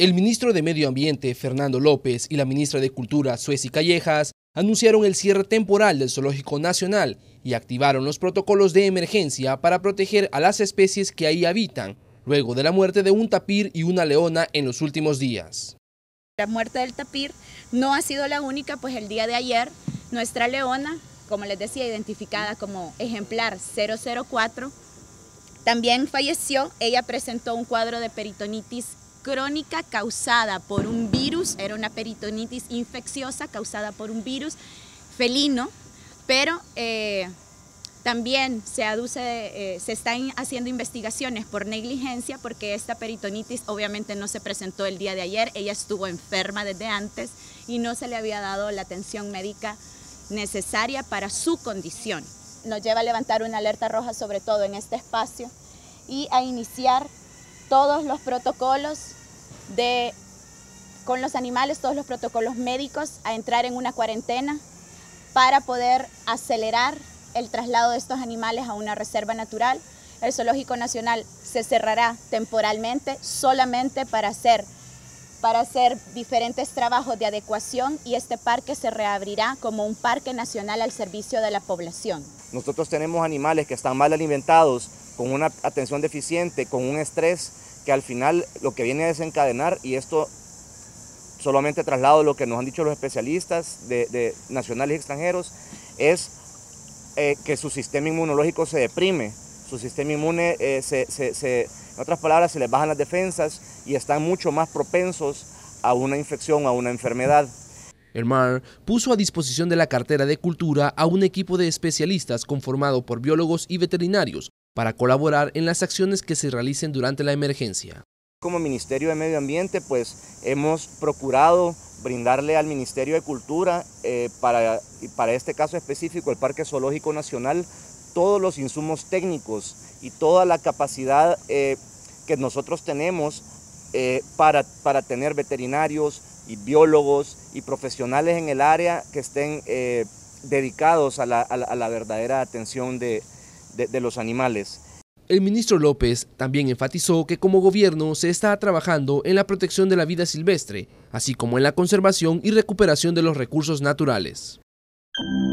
El ministro de Medio Ambiente, Fernando López, y la ministra de Cultura, Suezi Callejas, anunciaron el cierre temporal del Zoológico Nacional y activaron los protocolos de emergencia para proteger a las especies que ahí habitan, luego de la muerte de un tapir y una leona en los últimos días. La muerte del tapir no ha sido la única, pues el día de ayer nuestra leona, como les decía, identificada como ejemplar 004, también falleció. Ella presentó un cuadro de peritonitis crónica causada por un virus, era una peritonitis infecciosa causada por un virus felino, pero también se están haciendo investigaciones por negligencia porque esta peritonitis obviamente no se presentó el día de ayer, ella estuvo enferma desde antes y no se le había dado la atención médica necesaria para su condición. Nos lleva a levantar una alerta roja sobre todo en este espacio y a iniciar todos los protocolos con los animales, todos los protocolos médicos, a entrar en una cuarentena para poder acelerar el traslado de estos animales a una reserva natural. El Zoológico Nacional se cerrará temporalmente solamente para hacer diferentes trabajos de adecuación y este parque se reabrirá como un parque nacional al servicio de la población. Nosotros tenemos animales que están mal alimentados, con una atención deficiente, con un estrés que al final lo que viene a desencadenar, y esto solamente traslado lo que nos han dicho los especialistas de nacionales y extranjeros, es que su sistema inmunológico se deprime, su sistema inmune, en otras palabras, se les bajan las defensas y están mucho más propensos a una infección, a una enfermedad. El MAR puso a disposición de la cartera de Cultura a un equipo de especialistas conformado por biólogos y veterinarios para colaborar en las acciones que se realicen durante la emergencia. Como Ministerio de Medio Ambiente, pues hemos procurado brindarle al Ministerio de Cultura, para este caso específico, el Parque Zoológico Nacional, todos los insumos técnicos y toda la capacidad que nosotros tenemos para tener veterinarios y biólogos y profesionales en el área que estén dedicados a la verdadera atención de los animales. El ministro López también enfatizó que como gobierno se está trabajando en la protección de la vida silvestre, así como en la conservación y recuperación de los recursos naturales.